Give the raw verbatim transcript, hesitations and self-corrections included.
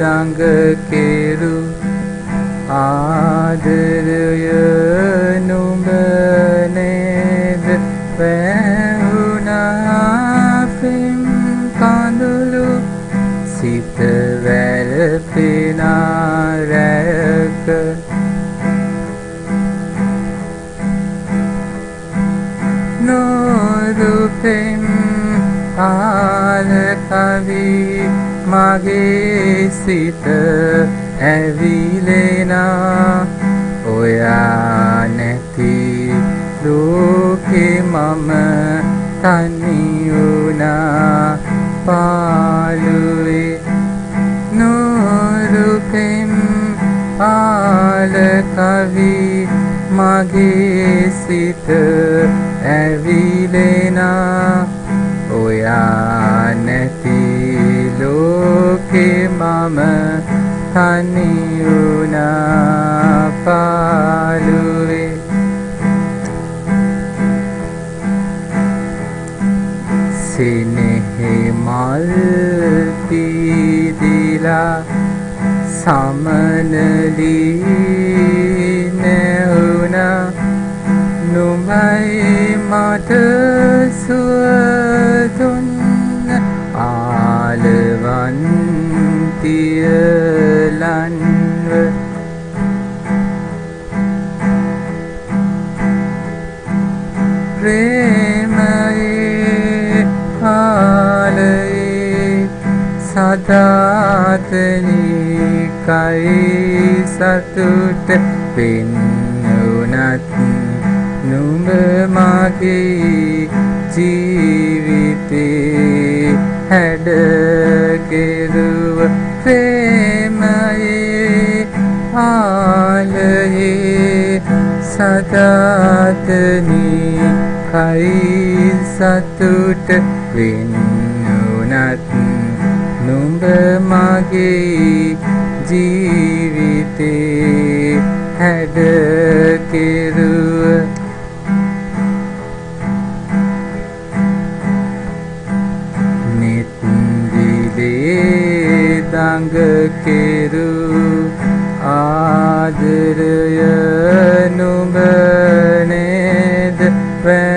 දඟ කෙරු ආදරය නුඹ නේද වැහුණා පෙම් කඳුළු සිත වැළපෙනා රැක නොරුපෙම් ආල කවි මගේ සිත ඇවිලෙනා ඔයා නැති ලෝකේ මම තනි වුණා පාළුවේ නොරුපෙම් ආල කවි මගේ සිත ඇවිලෙනා ඔයා නැති ලෝකේ මම තනි වුණා පාළුවේ සිනෙහි මල් පීදිලා සමනලී නැවුණා නුඹයි මට සුව දුන්න ආලවන්තියලන්ව ප්‍රේමයේ ආලයේ සදාතනී කයි සතුට පෙන්නුනත් නුඹ මගේ ජීවිතේ හැඩ කෙරුව ප්‍රේමයේ ආලයේ සදාතනී කයි සතුට වෙන්නුනත් නුඹ මගේ ජීවිතේ හැඩ කෙරුව දඟ කෙරු ආදරය නුඹ නේද